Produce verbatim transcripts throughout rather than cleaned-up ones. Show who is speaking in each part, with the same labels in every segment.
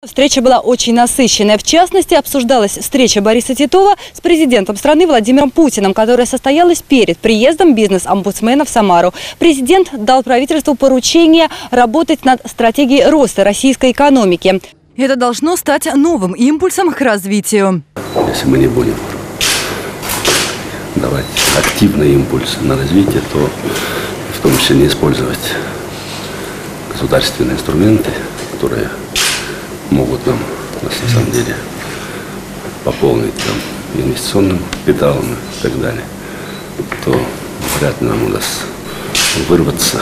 Speaker 1: Встреча была очень насыщенная. В частности, обсуждалась встреча Бориса Титова с президентом страны Владимиром Путиным, которая состоялась перед приездом бизнес-омбудсмена в Самару. Президент дал правительству поручение работать над стратегией роста российской экономики. Это должно стать новым импульсом к развитию.
Speaker 2: Если мы не будем давать активные импульсы на развитие, то в том числе не использовать государственные инструменты, которые могут нам, на самом деле, пополнить там, инвестиционным капиталом и так далее, то вряд ли нам удастся вырваться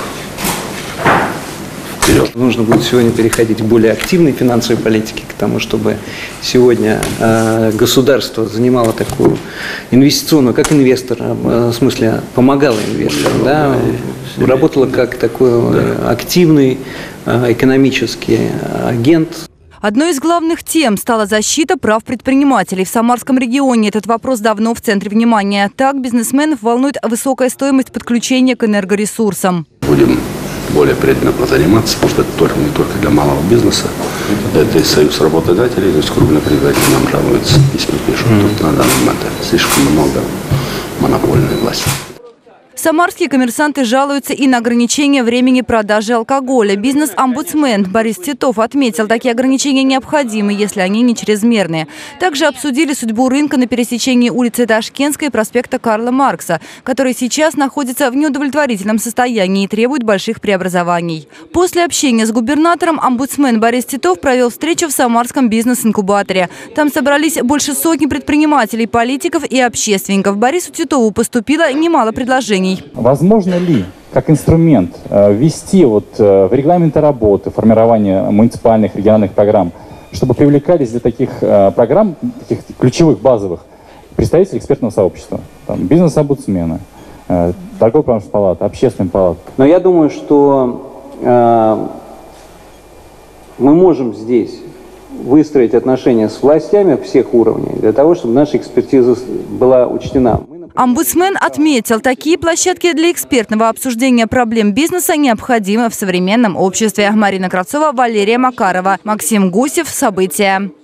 Speaker 2: вперед.
Speaker 3: Нужно будет сегодня переходить к более активной финансовой политике, к тому, чтобы сегодня э, государство занимало такую инвестиционную, как инвестор, э, в смысле помогало инвесторам, да, работало как такой да. активный э, экономический агент.
Speaker 1: Одной из главных тем стала защита прав предпринимателей. В Самарском регионе этот вопрос давно в центре внимания. Так бизнесменов волнует высокая стоимость подключения к энергоресурсам.
Speaker 2: Будем более предметно заниматься, потому что это только, не только для малого бизнеса. Это и союз работодателей, то есть крупные предприниматели нам жалуются, письма пишут. Тут на данный момент слишком много монопольной власти.
Speaker 1: Самарские коммерсанты жалуются и на ограничение времени продажи алкоголя. Бизнес-омбудсмен Борис Титов отметил, такие ограничения необходимы, если они не чрезмерные. Также обсудили судьбу рынка на пересечении улицы Ташкентской и проспекта Карла Маркса, который сейчас находится в неудовлетворительном состоянии и требует больших преобразований. После общения с губернатором омбудсмен Борис Титов провел встречу в Самарском бизнес-инкубаторе. Там собрались больше сотни предпринимателей, политиков и общественников. Борису Титову поступило немало предложений.
Speaker 4: Возможно ли, как инструмент, ввести вот в регламенты работы, формирование муниципальных, региональных программ, чтобы привлекались для таких программ, таких ключевых, базовых, представители экспертного сообщества, бизнес-омбудсмены, торгово-промышленная палата, общественная палата?
Speaker 3: Но я думаю, что э, мы можем здесь выстроить отношения с властями всех уровней для того, чтобы наша экспертиза была учтена.
Speaker 1: Омбудсмен отметил, такие площадки для экспертного обсуждения проблем бизнеса необходимы в современном обществе. Марина Кравцова, Валерия Макарова, Максим Гусев. События.